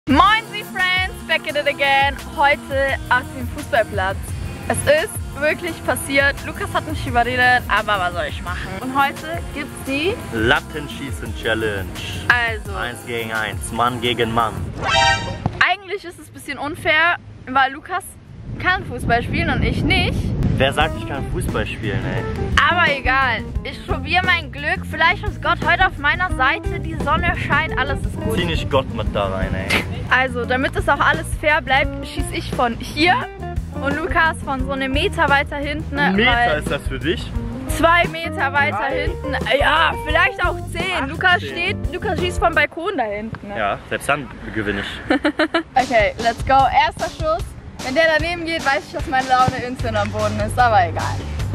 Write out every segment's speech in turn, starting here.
Moin Sie Friends, back at it again. Heute auf dem Fußballplatz. Es ist wirklich passiert. Lukas hat mich überredet, aber was soll ich machen? Und heute gibt's die Lattenschießen-Challenge. Also 1 gegen 1, Mann gegen Mann. Eigentlich ist es ein bisschen unfair, weil Lukas kann Fußball spielen und ich nicht. Wer sagt, ich kann Fußball spielen, ey? Aber egal, ich probiere mein Glück. Vielleicht ist Gott heute auf meiner Seite. Die Sonne scheint, alles ist gut. Zieh nicht Gott mit da rein, ey. Also, damit es auch alles fair bleibt, schieße ich von hier und Lukas von so einem Meter weiter hinten. Ein Meter ist das für dich? 2 Meter weiter hinten. Ja, vielleicht auch 10. Lukas schießt vom Balkon da hinten. Ja, selbst dann gewinne ich. Okay, let's go. Erster Schuss. Wenn der daneben geht, weiß ich, dass meine Laune instant am Boden ist, aber egal.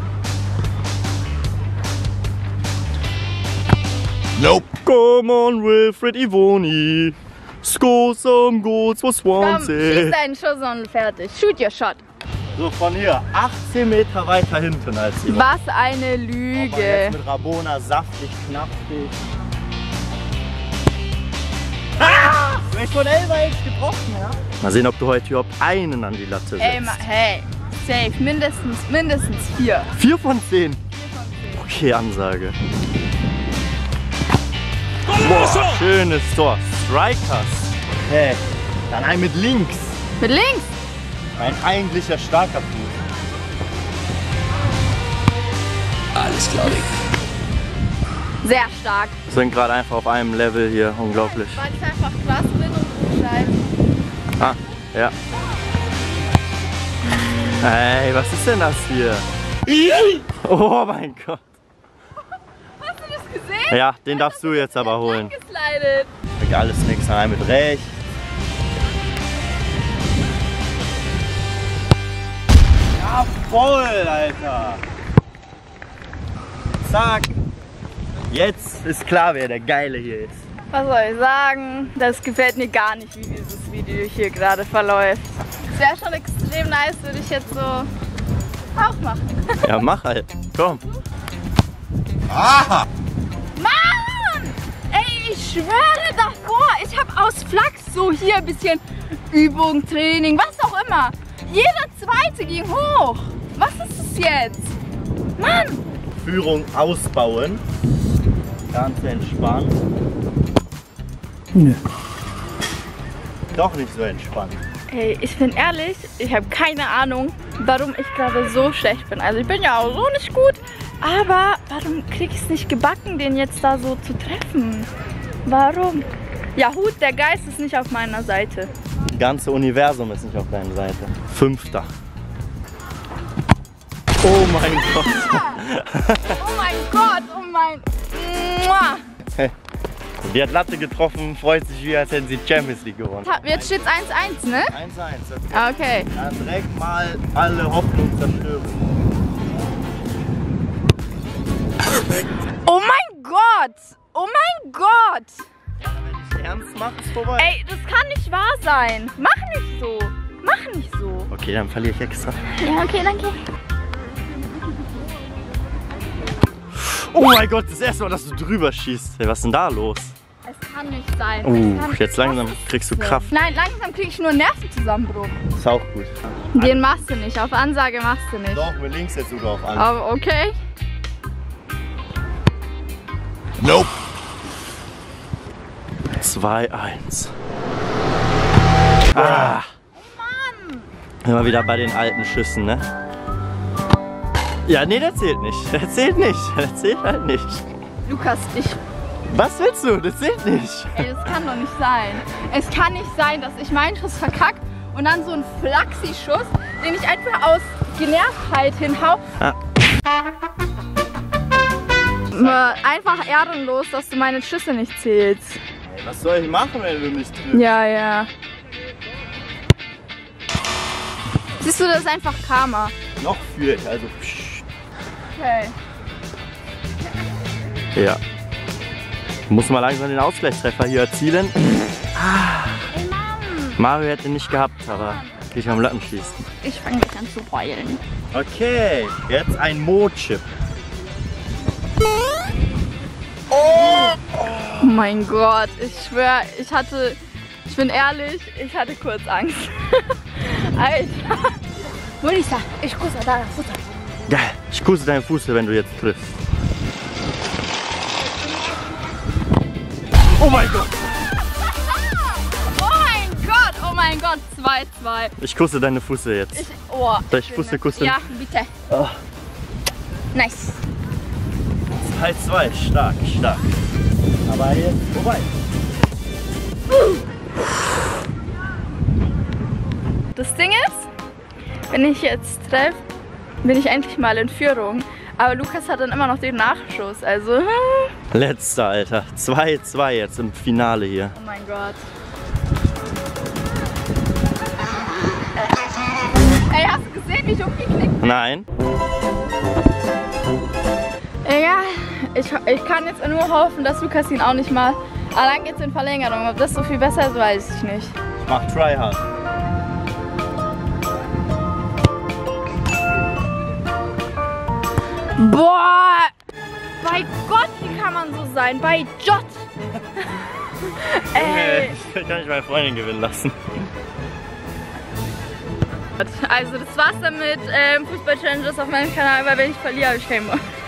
Nope. Come on, Wilfried Ivoni. Score some goals for Komm, Swansea. schieß deinen Schuss und fertig. Shoot your shot. So, von hier, 18 Meter weiter hinten als ihr. Was eine Aber Lüge. jetzt mit Rabona, saftig, knaftig. Ah! Du hast von Elber jetzt getroffen, ja? Mal sehen, ob du heute überhaupt einen an die Latte setzt. Ey, hey, safe. Mindestens 4. 4 von 10. Okay, Ansage. Boah, schönes Tor. Strikers. Okay, dann ein mit links. Mit links? Ein eigentlicher starker Fuß. Alles klar, Dick. Sehr stark. Wir sind gerade einfach auf einem Level hier. Unglaublich. Weil ich einfach krass bin und scheiße. Ah, ja. Hey, was ist denn das hier? Oh mein Gott. Hast du das gesehen? Ja, den darfst du jetzt aber holen. Geslidet. Alles nix, rein mit rechts. Jawohl, Alter. Zack. Jetzt ist klar, wer der Geile hier ist. Was soll ich sagen? Das gefällt mir gar nicht, wie dieses Video hier gerade verläuft. Es wäre schon extrem nice, würde ich jetzt so auch machen. Ja, mach halt. Komm. Mann! Ey, ich schwöre davor, ich habe aus Flachs so hier ein bisschen Übung, Training, was auch immer. Jeder zweite ging hoch. Was ist es jetzt? Mann! Führung ausbauen. Ganz entspannt. Nö. Doch nicht so entspannt. Ey, ich bin ehrlich, ich habe keine Ahnung, warum ich gerade so schlecht bin. Also ich bin ja auch so nicht gut, aber warum krieg ich es nicht gebacken, den jetzt da so zu treffen? Warum? Ja, Hut, der Geist ist nicht auf meiner Seite. Das ganze Universum ist nicht auf deiner Seite. 5. Oh mein Gott. Oh mein Gott, oh mein... Mua. Hey. Die hat Latte getroffen, freut sich wie, als hätten sie Champions League gewonnen. Jetzt steht's 1-1, ne? 1-1. Okay. Dann direkt mal alle Hoffnung zerstören. Oh mein Gott! Oh mein Gott! Ja, wenn ich ernst mache, ist vorbei. Ey, das kann nicht wahr sein. Mach nicht so. Mach nicht so. Okay, dann verliere ich extra. Ja, okay, danke. Oh mein Gott, das erste Mal, dass du drüber schießt. Hey, was ist denn da los? Es kann nicht sein. Jetzt langsam kriegst du Kraft. Nein, langsam krieg ich nur einen Nervenzusammenbruch. Ist auch gut. Den machst du nicht. Auf Ansage machst du nicht. Doch, mit links jetzt sogar auf an. Aber okay. Nope. 2-1. Ah. Mann! Immer wieder bei den alten Schüssen, ne? Ja, nee, der zählt nicht. Der zählt nicht. Der zählt halt nicht. Lukas, Was willst du? Das zählt nicht. ey, das kann doch nicht sein. Es kann nicht sein, dass ich meinen Schuss verkacke und dann so einen Flachsi-Schuss, den ich einfach aus Genervtheit hinhau. Ah. Einfach ehrenlos, dass du meine Schüsse nicht zählst. Hey, was soll ich machen, wenn du mich triffst? Ja, ja. Siehst du, das ist einfach Karma. Noch führe ich, also psch. Okay. Ja. Muss mal langsam den Ausgleichstreffer hier erzielen. Ey, Mann! Mario hätte nicht gehabt, aber krieg ich am Lattenschießen. Ich fange gleich an zu heulen. Okay, jetzt ein Mo-Chip. Oh! Oh mein Gott, ich schwöre, ich hatte Ich bin ehrlich, ich hatte kurz Angst. Alter. Melissa, ich kusse deinen Fuß. Geil, ich kusse deinen Fuß, wenn du jetzt triffst. Oh mein Gott! Oh mein Gott, 2-2. Ich kusse deine Füße jetzt. Soll ich Füße kussen? Ja, bitte. Oh. Nice. 2-2, stark, stark. Aber jetzt vorbei. Das Ding ist, wenn ich jetzt treffe, bin ich endlich mal in Führung. Aber Lukas hat dann immer noch den Nachschuss, also... Letzter, Alter. 2-2 jetzt im Finale hier. Oh mein Gott. Ey, hast du gesehen, wie ich umgeknickt bin? Nein. Egal, ich kann jetzt nur hoffen, dass Lukas ihn auch nicht mal... Aber dann geht's in Verlängerung. Ob das so viel besser ist, weiß ich nicht. Ich mach Tryhard. Boah! Bei Gott, wie kann man so sein? Bei Gott! Ey! Ich kann nicht meine Freundin gewinnen lassen. Also das war's dann mit Fußball-Challenges auf meinem Kanal, weil wenn ich verliere, habe ich keinen Bock.